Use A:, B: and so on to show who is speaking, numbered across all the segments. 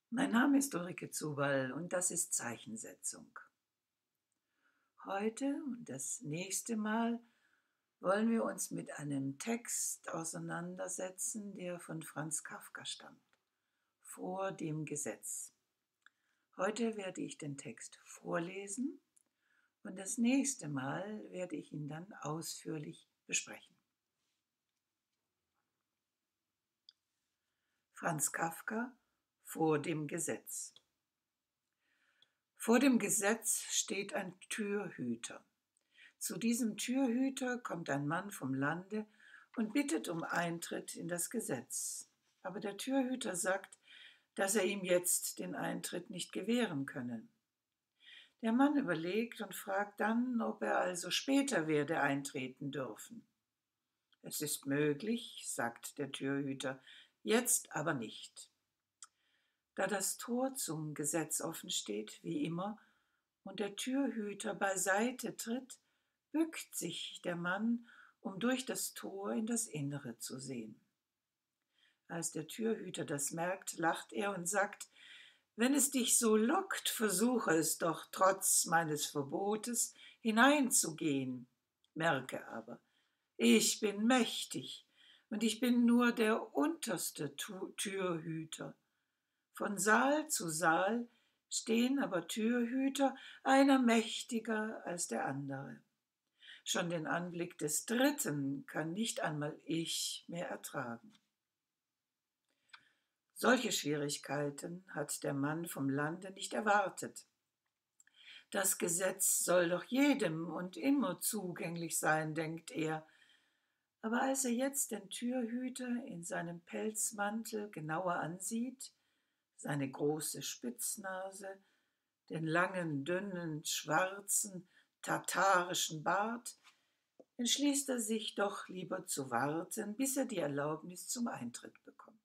A: Mein Name ist Ulrike Zuwall und das ist Zeichensetzung. Heute und das nächste Mal wollen wir uns mit einem Text auseinandersetzen, der von Franz Kafka stammt. Vor dem Gesetz. Heute werde ich den Text vorlesen und das nächste Mal werde ich ihn dann ausführlich besprechen. Franz Kafka, Vor dem Gesetz. Vor dem Gesetz steht ein Türhüter. Zu diesem Türhüter kommt ein Mann vom Lande und bittet um Eintritt in das Gesetz. Aber der Türhüter sagt, dass er ihm jetzt den Eintritt nicht gewähren könne. Der Mann überlegt und fragt dann, ob er also später werde eintreten dürfen. Es ist möglich, sagt der Türhüter, jetzt aber nicht. Da das Tor zum Gesetz offen steht, wie immer, und der Türhüter beiseite tritt, bückt sich der Mann, um durch das Tor in das Innere zu sehen. Als der Türhüter das merkt, lacht er und sagt, wenn es dich so lockt, versuche es doch, trotz meines Verbotes hineinzugehen. Merke aber, ich bin mächtig und ich bin nur der unterste Türhüter. Von Saal zu Saal stehen aber Türhüter, einer mächtiger als der andere. Schon den Anblick des Dritten kann nicht einmal ich mehr ertragen. Solche Schwierigkeiten hat der Mann vom Lande nicht erwartet. Das Gesetz soll doch jedem und immer zugänglich sein, denkt er. Aber als er jetzt den Türhüter in seinem Pelzmantel genauer ansieht, seine große Spitznase, den langen, dünnen, schwarzen, tatarischen Bart, entschließt er sich doch lieber zu warten, bis er die Erlaubnis zum Eintritt bekommt.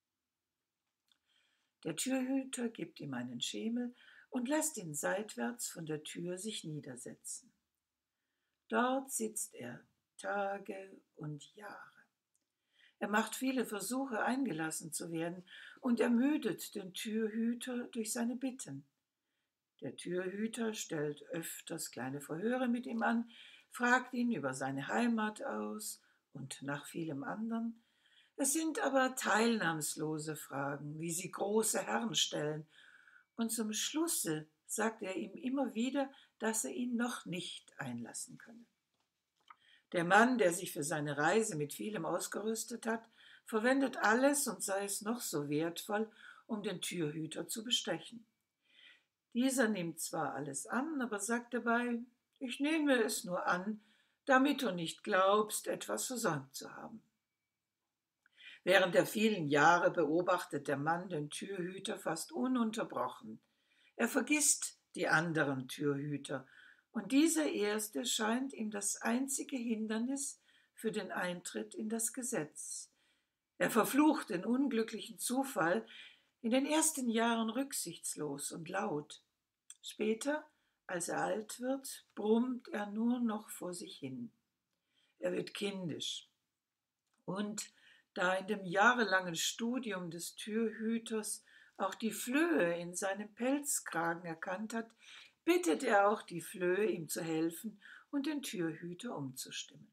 A: Der Türhüter gibt ihm einen Schemel und lässt ihn seitwärts von der Tür sich niedersetzen. Dort sitzt er Tage und Jahre. Er macht viele Versuche, eingelassen zu werden und ermüdet den Türhüter durch seine Bitten. Der Türhüter stellt öfters kleine Verhöre mit ihm an, fragt ihn über seine Heimat aus und nach vielem anderen. Es sind aber teilnahmslose Fragen, wie sie große Herren stellen, und zum Schlusse sagt er ihm immer wieder, dass er ihn noch nicht einlassen könne. Der Mann, der sich für seine Reise mit vielem ausgerüstet hat, verwendet alles und sei es noch so wertvoll, um den Türhüter zu bestechen. Dieser nimmt zwar alles an, aber sagt dabei, ich nehme es nur an, damit du nicht glaubst, etwas versäumt zu haben. Während der vielen Jahre beobachtet der Mann den Türhüter fast ununterbrochen. Er vergisst die anderen Türhüter, und dieser erste scheint ihm das einzige Hindernis für den Eintritt in das Gesetz. Er verflucht den unglücklichen Zufall, in den ersten Jahren rücksichtslos und laut. Später, als er alt wird, brummt er nur noch vor sich hin. Er wird kindisch. Und da in dem jahrelangen Studium des Türhüters auch die Flöhe in seinem Pelzkragen erkannt hat, bittet er auch die Flöhe, ihm zu helfen und den Türhüter umzustimmen.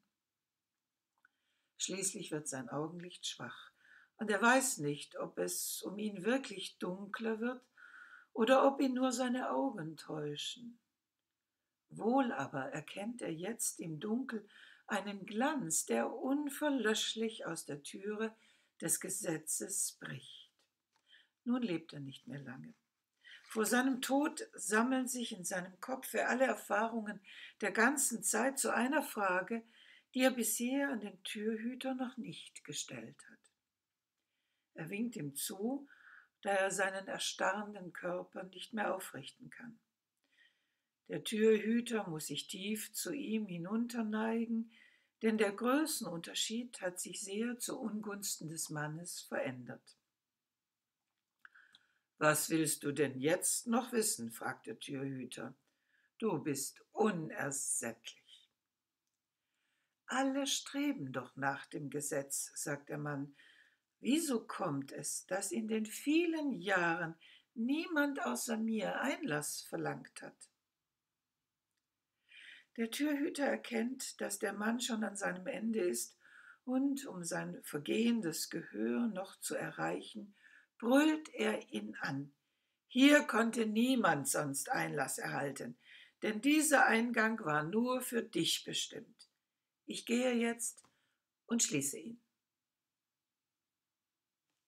A: Schließlich wird sein Augenlicht schwach, und er weiß nicht, ob es um ihn wirklich dunkler wird oder ob ihn nur seine Augen täuschen. Wohl aber erkennt er jetzt im Dunkel einen Glanz, der unverlöschlich aus der Türe des Gesetzes bricht. Nun lebt er nicht mehr lange. Vor seinem Tod sammeln sich in seinem Kopfe alle Erfahrungen der ganzen Zeit zu einer Frage, die er bisher an den Türhüter noch nicht gestellt hat. Er winkt ihm zu, da er seinen erstarrenden Körper nicht mehr aufrichten kann. Der Türhüter muss sich tief zu ihm hinunterneigen, denn der Größenunterschied hat sich sehr zu Ungunsten des Mannes verändert. »Was willst du denn jetzt noch wissen?« fragt der Türhüter. »Du bist unersättlich.« »Alle streben doch nach dem Gesetz«, sagt der Mann. »Wieso kommt es, dass in den vielen Jahren niemand außer mir Einlass verlangt hat. Der Türhüter erkennt, dass der Mann schon an seinem Ende ist, und um sein vergehendes Gehör noch zu erreichen, brüllt er ihn an. Hier konnte niemand sonst Einlass erhalten, denn dieser Eingang war nur für dich bestimmt. Ich gehe jetzt und schließe ihn.